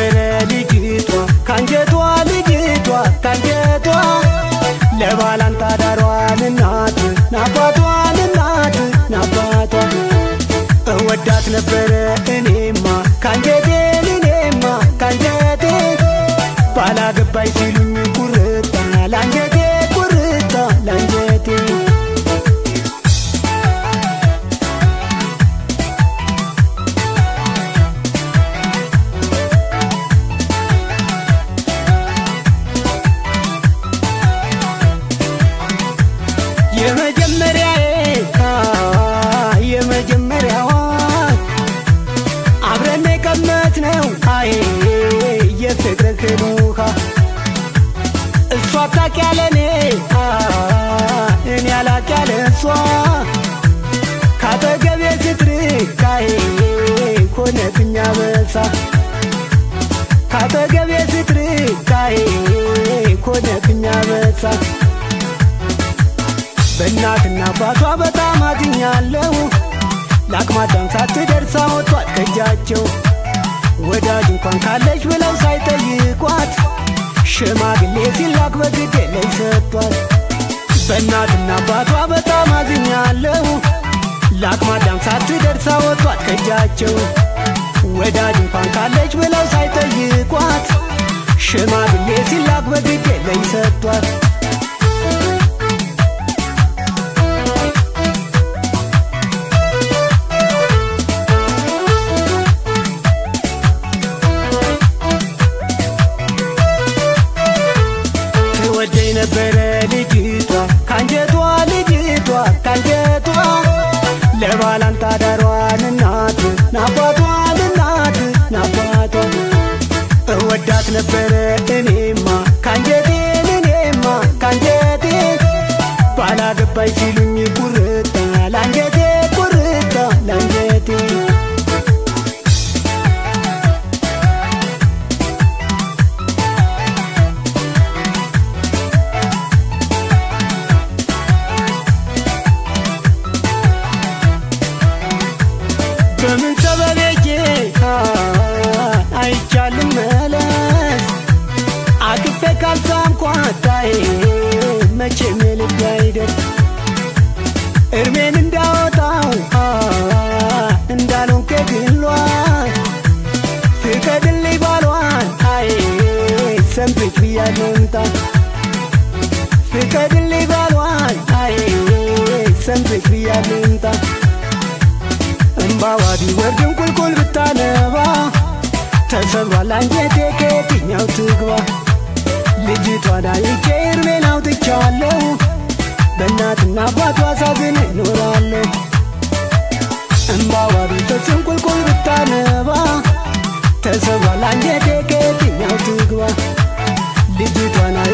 ነበረ ልጅቷ ካንጀቷ ልጅቷ ካንጀቷ ለባላንታ ዳሯን እናት ናባቷን እናት ናባቷ እወዳት ነበረ እኔማ ካንጀቴ እኔማ ካንጀቴ ባላገባይ ሲሉኝ ቁርጣ ላንጀቴ ቁርጣ ላንጀቴ የመጀመሪያዋ አብረን የቀመጥነው አይ የፍቅርህኑካ እሷ ታውቂያለኔ እኔ አላውቅያለሷ ካጠገቤ ስትርቅ አይ ሆነብኝ አበሳ ካጠገቤ ስትርቅ አይ ሆነብኝ አበሳ በእናትና አባቷ በጣም አዝኛለሁ ለአቅመ አዳም ሳትደርስ አወጧት ከእጃቸው ወዳጅ እንኳን ካለች ብለው ሳይጠይቋት ሽማግሌ ሲላክ በግድ ላይ ሰጧት በእናትና አባቷ በጣም አዝኛለሁ ለአቅመ አዳም ሳትደርስ አወጧት ከእጃቸው ወዳጅ እንኳን ካለች ብለው ሳይጠይቋት ሽማግሌ ሲላክ በግድ ላይ ሰጧት ነበረ ልጅቷ ካንጀቷ ልጅቷ ካንጀቷ ለባላንታ ዳሯን እናት ናባቷን እናት ናባቷ እወዳት ነበረ እኔማ ካንጀቴ እኔማ ካንጀቴ ባላገባይ ሲሉኝ ቁርጣ ላንጀቴ ቁርጣ ላንጀቴ በምን ሰበቤጄ አይቻልም መለስ አቅፌ ካልሳምኳት መቼም የልቤ አይደል እርሜን እንዳወጣው እንዳልሆንክ ግሏ ፍቀድልኝ ባሏን ሰንብት ብያለሁ እምጣ ፍቀድልኝ ባሏን ሰንብት ብያለሁ እምጣ እምባዋ ቢወርድም ቁልቁል ብታነባ ተሰብሯል አንጀቴ ከየትኛው ትግባ ልጅቷን አይቼ እርሜን አውጥቻለሁ በእናትና አባቷ ሳዝን እኖራለሁ እምባዋ ቢፈስም ቁልቁል ብታነባ ተሰብሯል አንጀቴ ከየትኛው ትግባ ልጅቷን